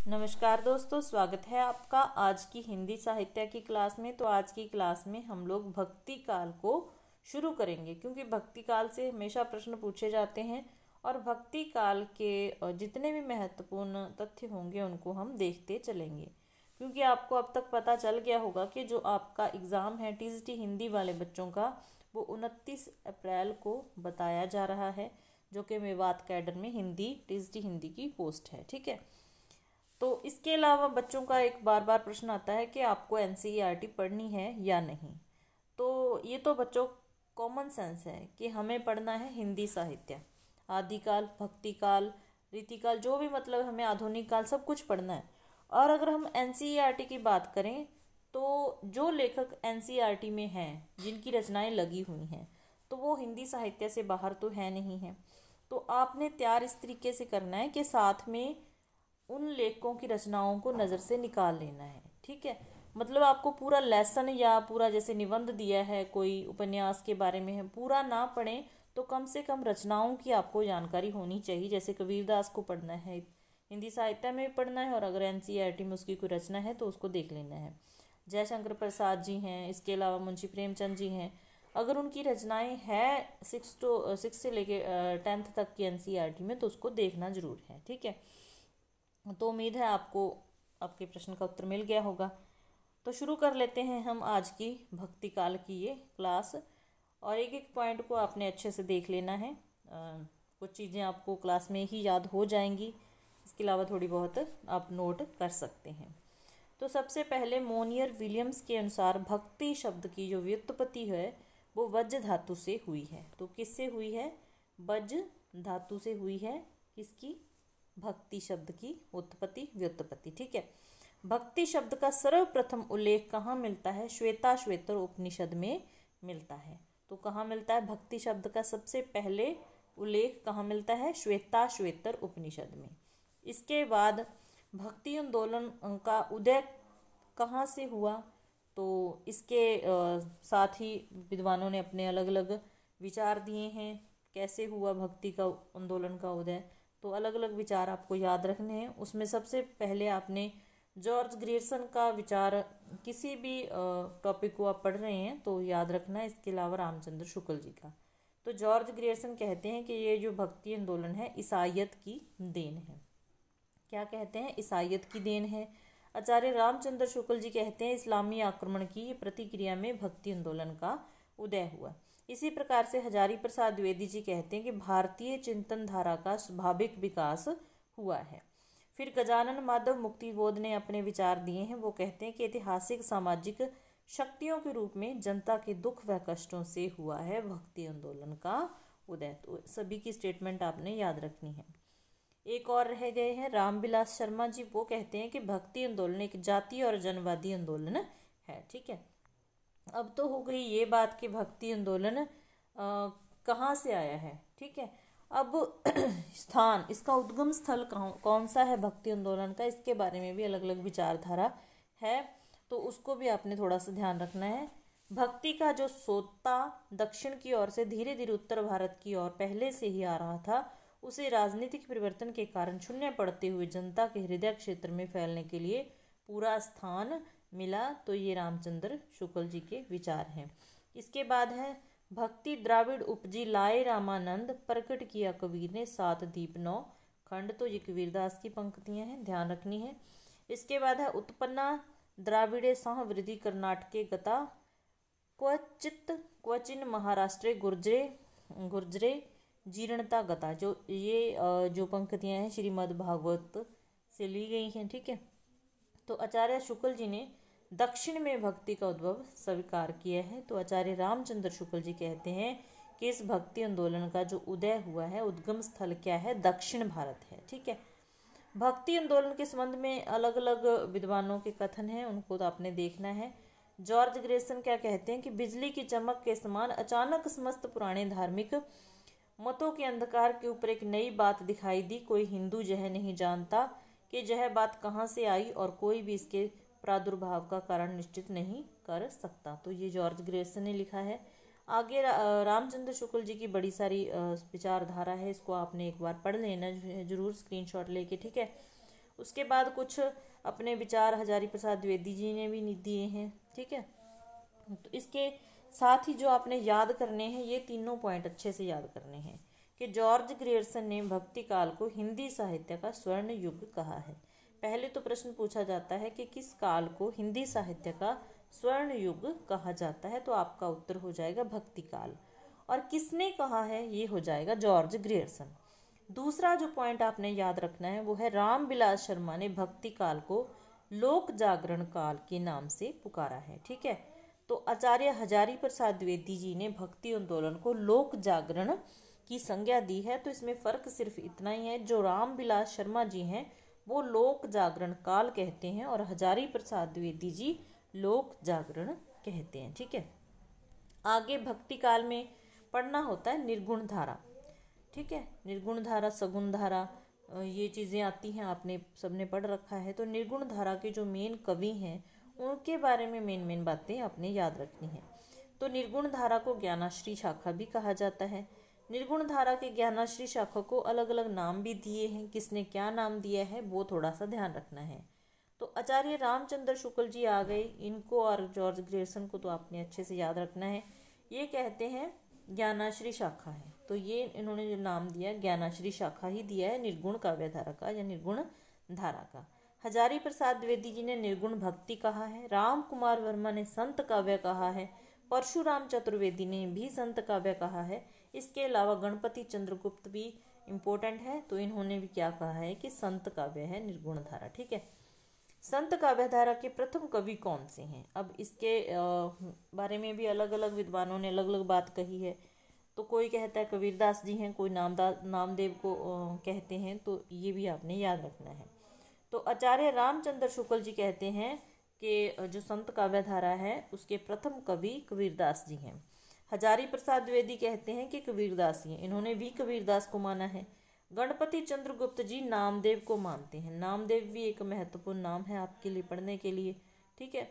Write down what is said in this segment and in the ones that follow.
नमस्कार दोस्तों, स्वागत है आपका आज की हिंदी साहित्य की क्लास में। तो आज की क्लास में हम लोग भक्ति काल को शुरू करेंगे, क्योंकि भक्ति काल से हमेशा प्रश्न पूछे जाते हैं और भक्ति काल के जितने भी महत्वपूर्ण तथ्य होंगे उनको हम देखते चलेंगे। क्योंकि आपको अब तक पता चल गया होगा कि जो आपका एग्ज़ाम है टीजीटी हिंदी वाले बच्चों का, वो 29 अप्रैल को बताया जा रहा है, जो कि मेवात कैडर में हिंदी टीजीटी हिंदी की पोस्ट है। ठीक है, तो इसके अलावा बच्चों का एक बार बार प्रश्न आता है कि आपको एनसीईआरटी पढ़नी है या नहीं। तो ये तो बच्चों कॉमन सेंस है कि हमें पढ़ना है हिंदी साहित्य, आदिकाल, भक्तिकाल, रीतिकाल, जो भी मतलब हमें आधुनिक काल सब कुछ पढ़ना है। और अगर हम एनसीईआरटी की बात करें तो जो लेखक एनसीईआरटी में हैं, जिनकी रचनाएं लगी हुई हैं, तो वो हिंदी साहित्य से बाहर तो है नहीं है। तो आपने तैयार इस तरीके से करना है कि साथ में उन लेखकों की रचनाओं को नज़र से निकाल लेना है। ठीक है, मतलब आपको पूरा लेसन या पूरा जैसे निबंध दिया है, कोई उपन्यास के बारे में है, पूरा ना पढ़ें तो कम से कम रचनाओं की आपको जानकारी होनी चाहिए। जैसे कबीरदास को पढ़ना है, हिंदी साहित्य में पढ़ना है, और अगर एनसीईआरटी में उसकी कोई रचना है तो उसको देख लेना है। जयशंकर प्रसाद जी हैं, इसके अलावा मुंशी प्रेमचंद जी हैं। अगर उनकी रचनाएं हैं सिक्स से लेके 10th तक की एनसीईआरटी में, तो उसको देखना जरूर है। ठीक है, तो उम्मीद है आपको आपके प्रश्न का उत्तर मिल गया होगा। तो शुरू कर लेते हैं हम आज की भक्ति काल की ये क्लास। और एक एक पॉइंट को आपने अच्छे से देख लेना है। कुछ चीज़ें आपको क्लास में ही याद हो जाएंगी, इसके अलावा थोड़ी बहुत आप नोट कर सकते हैं। तो सबसे पहले मोनियर विलियम्स के अनुसार भक्ति शब्द की जो व्युत्पत्ति है वो वज धातु से हुई है। तो किससे हुई है? वज धातु से हुई है। किसकी? भक्ति शब्द की उत्पत्ति, व्युत्पत्ति। ठीक है, भक्ति शब्द का सर्वप्रथम उल्लेख कहाँ मिलता है? श्वेताश्वेतर उपनिषद में मिलता है। तो कहाँ मिलता है भक्ति शब्द का सबसे पहले उल्लेख? कहाँ मिलता है? श्वेताश्वेतर उपनिषद में। इसके बाद भक्ति आंदोलन का उदय कहाँ से हुआ? तो इसके साथ ही विद्वानों ने अपने अलग अलग विचार दिए हैं, कैसे हुआ भक्ति का आंदोलन का उदय। तो अलग अलग विचार आपको याद रखने हैं। उसमें सबसे पहले आपने जॉर्ज ग्रियर्सन का विचार, किसी भी टॉपिक को आप पढ़ रहे हैं तो याद रखना है। इसके अलावा रामचंद्र शुक्ल जी का। तो जॉर्ज ग्रियर्सन कहते हैं कि ये जो भक्ति आंदोलन है ईसाइयत की देन है। क्या कहते हैं? ईसाइयत की देन है। आचार्य रामचंद्र शुक्ल जी कहते हैं इस्लामी आक्रमण की प्रतिक्रिया में भक्ति आंदोलन का उदय हुआ। इसी प्रकार से हजारी प्रसाद द्विवेदी जी कहते हैं कि भारतीय चिंतन धारा का स्वाभाविक विकास हुआ है। फिर गजानन माधव मुक्तिबोध ने अपने विचार दिए हैं। वो कहते हैं कि ऐतिहासिक सामाजिक शक्तियों के रूप में जनता के दुख व कष्टों से हुआ है भक्ति आंदोलन का उदय। तो सभी की स्टेटमेंट आपने याद रखनी है। एक और रह गए हैं रामविलास शर्मा जी। वो कहते हैं कि भक्ति आंदोलन एक जातीय और जनवादी आंदोलन है। ठीक है, अब तो हो गई ये बात कि भक्ति आंदोलन कहाँ से आया है। ठीक है, अब स्थान, इसका उद्गम स्थल कौन सा है भक्ति आंदोलन का, इसके बारे में भी अलग अलग विचारधारा है। तो उसको भी आपने थोड़ा सा ध्यान रखना है। भक्ति का जो सोता दक्षिण की ओर से धीरे धीरे उत्तर भारत की ओर पहले से ही आ रहा था, उसे राजनीतिक परिवर्तन के कारण शून्य पड़ते हुए जनता के हृदय क्षेत्र में फैलने के लिए पूरा स्थान मिला। तो ये रामचंद्र शुक्ल जी के विचार हैं। इसके बाद है भक्ति द्राविड़ उपजी लाए रामानंद, प्रकट किया कबीर ने 7 दीप 9 खंड। तो ये कबीरदास की पंक्तियां हैं, ध्यान रखनी है। इसके बाद है उत्पन्ना द्राविड़े सह वृद्धि कर्नाटके गता, क्वचित क्वचिन महाराष्ट्रे गुर्जरे जीर्णता गता। जो पंक्तियां हैं श्रीमद् भागवत से ली गई हैं। ठीक है, तो आचार्य शुक्ल जी ने दक्षिण में भक्ति का उद्भव स्वीकार किया है। तो आचार्य रामचंद्र शुक्ल जी कहते हैं कि इस भक्ति आंदोलन का जो उदय हुआ है, उद्गम स्थल क्या है? दक्षिण भारत है। ठीक है, भक्ति आंदोलन के संबंध में अलग अलग विद्वानों के कथन हैं, उनको तो आपने देखना है। जॉर्ज ग्रियर्सन क्या कहते हैं कि बिजली की चमक के समान अचानक समस्त पुराने धार्मिक मतों के अंधकार के ऊपर एक नई बात दिखाई दी। कोई हिंदू यह नहीं जानता कि यह बात कहाँ से आई और कोई भी इसके प्रादुर्भाव का कारण निश्चित नहीं कर सकता। तो ये जॉर्ज ग्रियर्सन ने लिखा है। आगे रामचंद्र शुक्ल जी की बड़ी सारी विचारधारा है, इसको आपने एक बार पढ़ लेना जरूर स्क्रीनशॉट लेके। ठीक है, उसके बाद कुछ अपने विचार हजारी प्रसाद द्विवेदी जी ने भी दिए हैं, ठीक है। तो इसके साथ ही जो आपने याद करने हैं, ये तीनों पॉइंट अच्छे से याद करने हैं कि जॉर्ज ग्रियर्सन ने भक्ति काल को हिंदी साहित्य का स्वर्ण युग कहा है। पहले तो प्रश्न पूछा जाता है कि किस काल को हिंदी साहित्य का स्वर्ण युग कहा जाता है, तो आपका उत्तर हो जाएगा भक्ति काल। और किसने कहा है, ये हो जाएगा जॉर्ज ग्रियर्सन। दूसरा जो पॉइंट आपने याद रखना है वो है रामविलास शर्मा ने भक्ति काल को लोक जागरण काल के नाम से पुकारा है, ठीक है। तो आचार्य हजारी प्रसाद द्विवेदी जी ने भक्ति आंदोलन को लोक जागरण की संज्ञा दी है। तो इसमें फर्क सिर्फ इतना ही है, जो रामविलास शर्मा जी हैं वो लोक जागरण काल कहते हैं और हजारी प्रसाद द्विवेदी जी लोक जागरण कहते हैं, ठीक है। आगे भक्ति काल में पढ़ना होता है निर्गुण धारा, ठीक है। निर्गुण धारा, सगुण धारा, ये चीज़ें आती हैं, आपने सबने पढ़ रखा है। तो निर्गुण धारा के जो मेन कवि हैं उनके बारे में मेन बातें आपने याद रखनी हैं। तो निर्गुण धारा को ज्ञानाश्री शाखा भी कहा जाता है। निर्गुण धारा के ज्ञानाश्री शाखा को अलग अलग नाम भी दिए हैं, किसने क्या नाम दिया है वो थोड़ा सा ध्यान रखना है। तो आचार्य रामचंद्र शुक्ल जी आ गए, इनको और जॉर्ज ग्रियर्सन को तो आपने अच्छे से याद रखना है। ये कहते हैं ज्ञानाश्री शाखा है, तो ये इन्होंने जो नाम दिया ज्ञानाश्री शाखा ही दिया है निर्गुण काव्य धारा का या निर्गुण धारा का। हजारी प्रसाद द्विवेदी जी ने निर्गुण भक्ति कहा है। राम कुमार वर्मा ने संत काव्य कहा है। परशुराम चतुर्वेदी ने भी संत काव्य कहा है। इसके अलावा गणपति चंद्रगुप्त भी इम्पोर्टेंट है, तो इन्होंने भी क्या कहा है कि संत काव्य है निर्गुण धारा, ठीक है। संत काव्य धारा के प्रथम कवि कौन से हैं, अब इसके बारे में भी अलग अलग विद्वानों ने अलग अलग बात कही है। तो कोई कहता है कबीरदास जी हैं, कोई नामदेव को कहते हैं, तो ये भी आपने याद रखना है। तो आचार्य रामचंद्र शुक्ल जी कहते हैं कि जो संत काव्य धारा है उसके प्रथम कवि कबीरदास जी हैं। हजारी प्रसाद द्विवेदी कहते हैं कि कबीरदास ही हैं, इन्होंने भी कबीरदास को माना है। गणपति चंद्रगुप्त जी नामदेव को मानते हैं। नामदेव भी एक महत्वपूर्ण नाम है आपके लिए पढ़ने के लिए, ठीक है।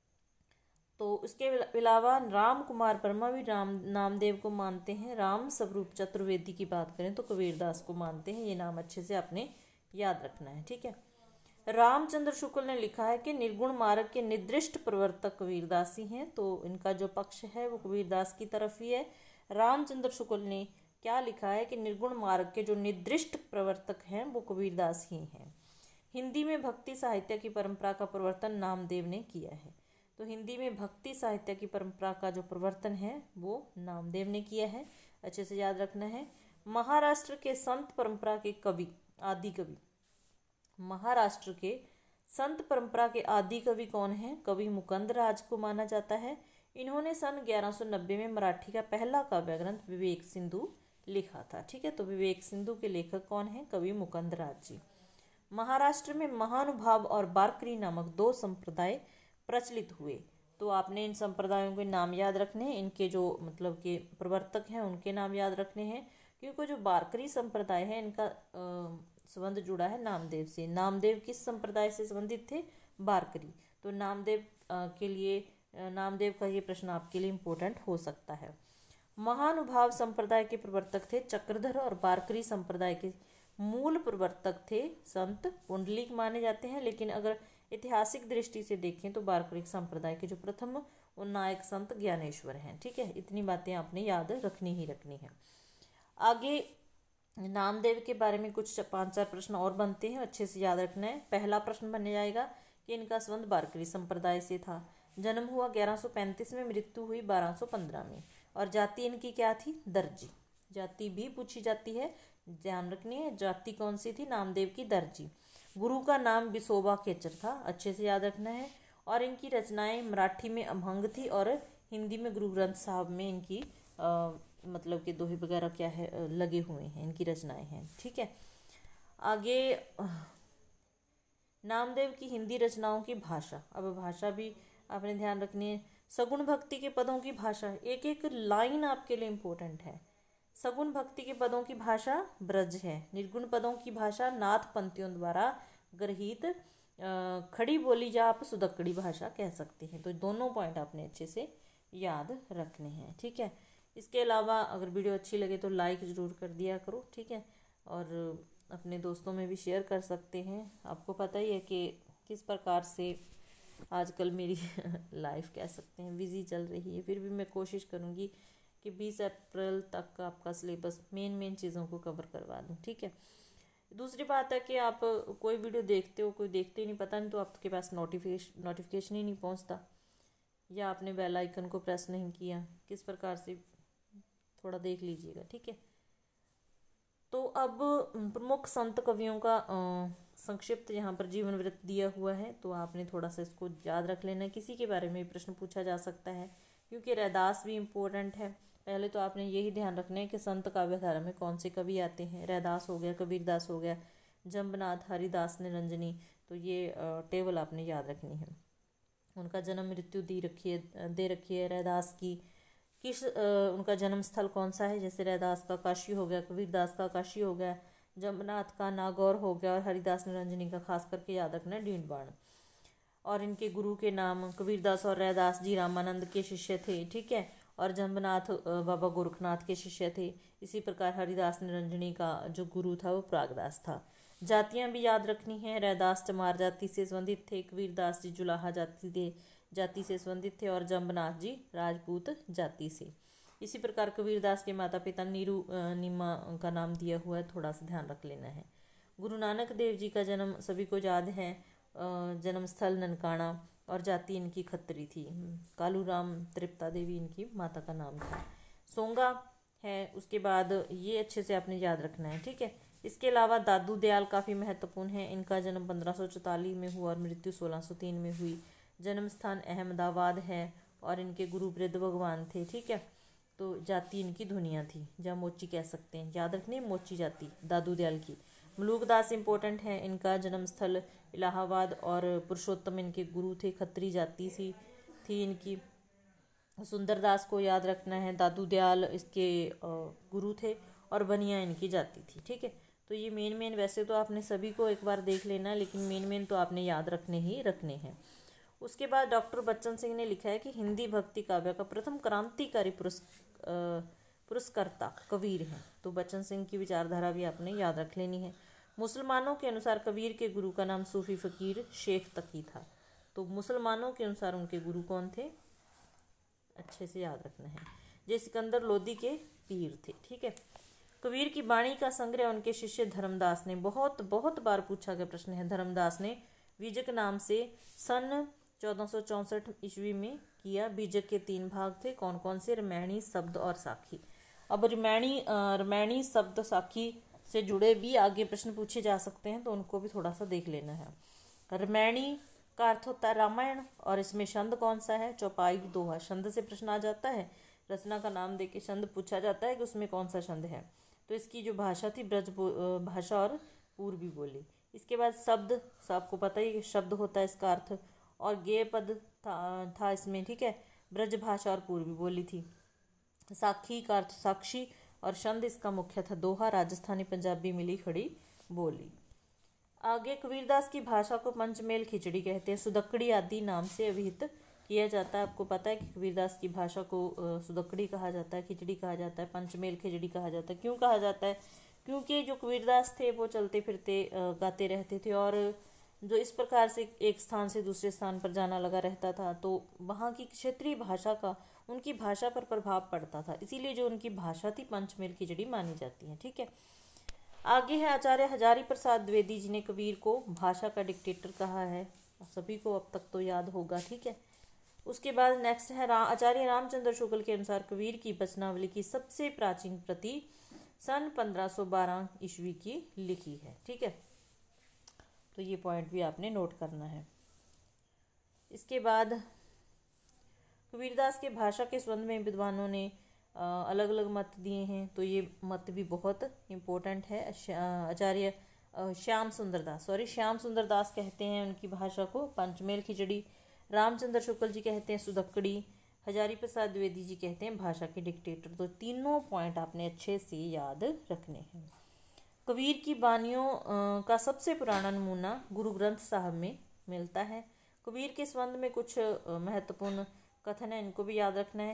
तो इसके अलावा राम कुमार वर्मा भी नामदेव को मानते हैं। राम स्वरूप चतुर्वेदी की बात करें तो कबीरदास को मानते हैं। ये नाम अच्छे से आपने याद रखना है, ठीक है। रामचंद्र शुक्ल ने लिखा है कि निर्गुण मार्ग के निर्दिष्ट प्रवर्तक कबीरदास ही हैं, तो इनका जो पक्ष है वो कबीरदास की तरफ ही है। रामचंद्र शुक्ल ने क्या लिखा है कि निर्गुण मार्ग के जो निर्दिष्ट प्रवर्तक हैं वो कबीरदास ही हैं। हिंदी में भक्ति साहित्य की परंपरा का प्रवर्तन नामदेव ने किया है। तो हिंदी में भक्ति साहित्य की परंपरा का जो प्रवर्तन है वो नामदेव ने किया है, अच्छे से याद रखना है। महाराष्ट्र के संत परंपरा के कवि, आदि कवि, महाराष्ट्र के संत परंपरा के आदि कवि कौन हैं, कवि मुकुंद राज को माना जाता है। इन्होंने सन 1190 में मराठी का पहला काव्य ग्रंथ विवेक सिंधु लिखा था, ठीक है। तो विवेक सिंधु के लेखक कौन है, कवि मुकुंद राज जी। महाराष्ट्र में महानुभाव और बारकरी नामक दो संप्रदाय प्रचलित हुए। तो आपने इन संप्रदायों के नाम याद रखने हैं, इनके जो मतलब के प्रवर्तक हैं उनके नाम याद रखने हैं, क्योंकि जो बारकरी संप्रदाय है इनका संबंध जुड़ा है नामदेव से। नामदेव किस संप्रदाय से संबंधित थे, बारकरी। तो नामदेव के लिए नामदेव का ये प्रश्न आपके लिए इम्पोर्टेंट हो सकता है। महानुभाव संप्रदाय के प्रवर्तक थे चक्रधर और बारकरी संप्रदाय के मूल प्रवर्तक थे संत पुंडलिक माने जाते हैं। लेकिन अगर ऐतिहासिक दृष्टि से देखें तो बारकरी संप्रदाय के जो प्रथम नायक संत ज्ञानेश्वर हैं, ठीक है। इतनी बातें आपने याद रखनी ही रखनी है। आगे नामदेव के बारे में कुछ 5-4 प्रश्न और बनते हैं, अच्छे से याद रखना है। पहला प्रश्न बन जाएगा कि इनका संबंध बारकरी संप्रदाय से था। जन्म हुआ 1135 में, मृत्यु हुई 1215 में। और जाति इनकी क्या थी, दर्जी। जाति भी पूछी जाती है, ध्यान रखनी है। जाति कौन सी थी, नामदेव की दर्जी। गुरु का नाम विसोबा खेचर था, अच्छे से याद रखना है। और इनकी रचनाएं मराठी में अभंग थी और हिंदी में गुरु ग्रंथ साहब में इनकी मतलब कि दोहे वगैरह क्या है लगे हुए हैं, इनकी रचनाएं हैं, ठीक है। आगे नामदेव की हिंदी रचनाओं की भाषा, अब भाषा भी आपने ध्यान रखनी है। सगुण भक्ति के पदों की भाषा, एक एक लाइन आपके लिए इम्पोर्टेंट है। सगुण भक्ति के पदों की भाषा ब्रज है। निर्गुण पदों की भाषा नाथ पंक्तियों द्वारा गृहीत खड़ी बोली या आप सुदक्कड़ी भाषा कह सकते हैं। तो दोनों पॉइंट आपने अच्छे से याद रखने हैं, ठीक है। इसके अलावा अगर वीडियो अच्छी लगे तो लाइक ज़रूर कर दिया करो, ठीक है। और अपने दोस्तों में भी शेयर कर सकते हैं। आपको पता ही है कि किस प्रकार से आजकल मेरी लाइफ कह सकते हैं बिज़ी चल रही है, फिर भी मैं कोशिश करूँगी कि 20 अप्रैल तक का आपका सिलेबस मेन चीज़ों को कवर करवा दूँ, ठीक है। दूसरी बात है कि आप कोई वीडियो देखते हो, कोई देखते ही नहीं, पता नहीं तो आपके पास नोटिफिकेशन ही नहीं पहुंचता, या आपने बेल आइकन को प्रेस नहीं किया, किस प्रकार से थोड़ा देख लीजिएगा, ठीक है। तो अब प्रमुख संत कवियों का संक्षिप्त यहाँ पर जीवन वृत्त दिया हुआ है, तो आपने थोड़ा सा इसको याद रख लेना है। किसी के बारे में प्रश्न पूछा जा सकता है, क्योंकि रैदास भी इम्पोर्टेंट है। पहले तो आपने यही ध्यान रखना है कि संत काव्यधारा में कौन से कवि आते हैं। रैदास हो गया, कबीरदास हो गया, जम्बनाथ, हरिदास, निरंजनी, तो ये टेबल आपने याद रखनी है। उनका जन्म मृत्यु दे रखी है। रैदास की किस उनका जन्म स्थल कौन सा है, जैसे रैदास का काशी हो गया, कबीरदास का काशी हो गया, जम्बनाथ का नागौर हो गया, और हरिदास निरंजनी का खास करके याद रखना है डींडवाण। और इनके गुरु के नाम, कबीरदास और रैदास जी रामानंद के शिष्य थे, ठीक है, और जम्बनाथ बाबा गोरखनाथ के शिष्य थे। इसी प्रकार हरिदास निरंजनी का जो गुरु था वो प्रागदास था। जातियां भी याद रखनी हैं। रैदास चमार जाति से संबंधित थे, कबीरदास जी जुलाहा जाति से संबंधित थे, और जम्बनाथ जी राजपूत जाति से। इसी प्रकार कबीरदास के माता पिता नीरू नीमा का नाम दिया हुआ है, थोड़ा सा ध्यान रख लेना है। गुरु नानक देव जी का जन्म सभी को याद है, जन्म स्थल ननकाना, और जाति इनकी खत्री थी। कालूराम तृप्ता देवी इनकी माता का नाम था। सोंगा है, उसके बाद ये अच्छे से आपने याद रखना है, ठीक है। इसके अलावा दादू दयाल काफ़ी महत्वपूर्ण है। इनका जन्म 1544 में हुआ और मृत्यु 1603 में हुई। जन्म स्थान अहमदाबाद है, और इनके गुरु वृद्ध भगवान थे, ठीक है। तो जाति इनकी धुनिया थी, या मोची कह सकते हैं, याद रखनी है मोची जाति दादू दयाल की। मलूकदास इंपॉर्टेंट है, इनका जन्म स्थल इलाहाबाद, और पुरुषोत्तम इनके गुरु थे, खत्री जाति थी इनकी। सुंदरदास को याद रखना है, दादू दयाल इसके गुरु थे, और बनिया इनकी जाति थी, ठीक है। तो ये मेन वैसे तो आपने सभी को एक बार देख लेना, लेकिन मेन तो आपने याद रखने हैं। उसके बाद डॉक्टर बच्चन सिंह ने लिखा है कि हिंदी भक्ति काव्य का प्रथम क्रांतिकारी पुरस्कर्ता कबीर हैं। तो बच्चन सिंह की विचारधारा भी आपने याद रख लेनी है। मुसलमानों के अनुसार कबीर के गुरु का नाम सूफी फकीर शेख तकी था। तो मुसलमानों के अनुसार उनके गुरु कौन थे, अच्छे से याद रखना है, ये सिकंदर लोदी के पीर थे, ठीक है। कबीर की बाणी का संग्रह उनके शिष्य धर्मदास ने, बहुत बार पूछा गया प्रश्न है, धर्मदास ने बीजक नाम से सन 1464 ईस्वी में किया। बीजक के 3 भाग थे, कौन कौन से, रामायणी, शब्द और साखी। अब रामायणी शब्द साखी से जुड़े भी आगे प्रश्न पूछे जा सकते हैं, तो उनको भी थोड़ा सा देख लेना है। रामायणी का अर्थ होता है रामायण, और इसमें छंद कौन सा है, चौपाई, दोहा। छंद से प्रश्न आ जाता है, रचना का नाम देके छंद पूछा जाता है कि उसमें कौन सा छंद है। तो इसकी जो भाषा थी ब्रज भाषा और पूर्वी बोली। इसके बाद शब्द, आपको पता ही शब्द होता है इसका अर्थ, और गेय पद था इसमें, ठीक है, ब्रज भाषा और पूर्वी बोली थी। साखी का अर्थ साक्षी, और छंद इसका मुख्य था दोहा, राजस्थानी पंजाबी मिली खड़ी बोली। आगे कबीरदास की भाषा को पंचमेल खिचड़ी कहते हैं, सुदक्कड़ी आदि नाम से अभिहित किया जाता है। आपको पता है कि कबीरदास की भाषा को सुदक्कड़ी कहा जाता है, खिचड़ी कहा जाता है, पंचमेल खिचड़ी कहा जाता है। क्यों कहा जाता है, क्योंकि जो कबीरदास थे वो चलते फिरते गाते रहते थे, और जो इस प्रकार से एक स्थान से दूसरे स्थान पर जाना लगा रहता था, तो वहाँ की क्षेत्रीय भाषा का उनकी भाषा पर प्रभाव पड़ता था, इसीलिए जो उनकी भाषा थी पंचमेल खिचड़ी मानी जाती है, ठीक है। आगे है आचार्य हजारी प्रसाद द्विवेदी जी ने कबीर को भाषा का डिक्टेटर कहा है, सभी को अब तक तो याद होगा, ठीक है। उसके बाद नेक्स्ट है आचार्य रामचंद्र शुक्ल के अनुसार कबीर की वचनावली की सबसे प्राचीन प्रति सन 1512 ईस्वी की लिखी है, ठीक है। तो ये पॉइंट भी आपने नोट करना है। इसके बाद कबीरदास के भाषा के संबंध में विद्वानों ने अलग अलग मत दिए हैं, तो ये मत भी बहुत इम्पोर्टेंट है। आचार्य श्याम सुंदर दास कहते हैं उनकी भाषा को पंचमेल खिचड़ी, रामचंद्र शुक्ल जी कहते हैं सुदक्कड़ी, हजारी प्रसाद द्विवेदी जी कहते हैं भाषा के डिक्टेटर। तो तीनों पॉइंट आपने अच्छे से याद रखने हैं। कबीर की बानियों का सबसे पुराना नमूना गुरु ग्रंथ साहब में मिलता है। कबीर के संबंध में कुछ महत्वपूर्ण कथन है, इनको भी याद रखना है।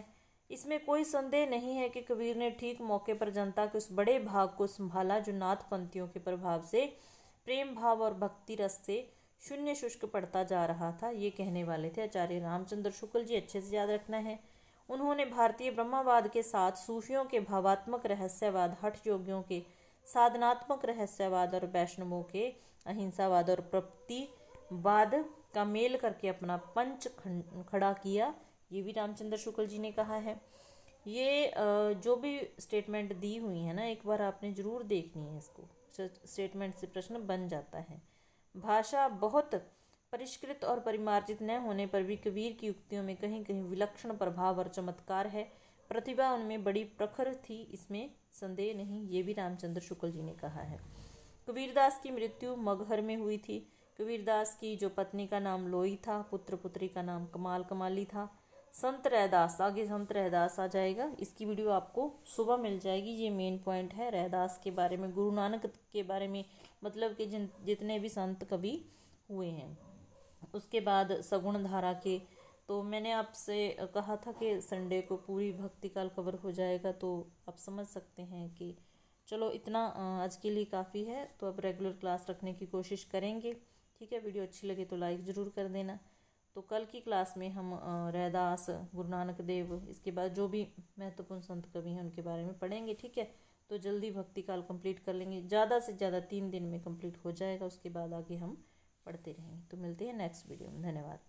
इसमें कोई संदेह नहीं है कि कबीर ने ठीक मौके पर जनता के उस बड़े भाग को संभाला जो नाथ पंथियों के प्रभाव से प्रेम भाव और भक्ति रस से शून्य शुष्क पड़ता जा रहा था। ये कहने वाले थे आचार्य रामचंद्र शुक्ल जी, अच्छे से याद रखना है। उन्होंने भारतीय ब्रह्मवाद के साथ सूफियों के भावात्मक रहस्यवाद, हठ योगियों के साधनात्मक रहस्यवाद और वैष्णवों के अहिंसावाद और प्रपत्तिवाद का मेल करके अपना पंच खड़ा किया। ये भी रामचंद्र शुक्ल जी ने कहा है। ये जो भी स्टेटमेंट दी हुई है ना, एक बार आपने जरूर देखनी है इसको। स्टेटमेंट से प्रश्न बन जाता है। भाषा बहुत परिष्कृत और परिमार्जित न होने पर भी कबीर की उक्तियों में कहीं कहीं विलक्षण प्रभाव और चमत्कार है। प्रतिभा उनमें बड़ी प्रखर थी, इसमें संदेह नहीं। ये भी रामचंद्र शुक्ल जी ने कहा है। कबीरदास की मृत्यु मगहर में हुई थी। कबीरदास की जो पत्नी का नाम लोई था, पुत्र पुत्री का नाम कमाल कमाली था। संत रैदास, आगे संत रैदास आ जाएगा, इसकी वीडियो आपको सुबह मिल जाएगी। ये मेन पॉइंट है रैदास के बारे में, गुरु नानक के बारे में, मतलब कि जितने भी संत कवि हुए हैं। उसके बाद सगुण धारा के, तो मैंने आपसे कहा था कि संडे को पूरी भक्ति काल कवर हो जाएगा, तो आप समझ सकते हैं कि चलो इतना आज के लिए काफ़ी है। तो अब रेगुलर क्लास रखने की कोशिश करेंगे। ठीक है, वीडियो अच्छी लगे तो लाइक ज़रूर कर देना। तो कल की क्लास में हम रैदास, गुरु नानक देव, इसके बाद जो भी महत्वपूर्ण संत कवि हैं उनके बारे में पढ़ेंगे। ठीक है, तो जल्दी भक्ति काल कंप्लीट कर लेंगे, ज़्यादा से ज़्यादा 3 दिन में कंप्लीट हो जाएगा। उसके बाद आगे हम पढ़ते रहेंगे। तो मिलते हैं नेक्स्ट वीडियो में। धन्यवाद।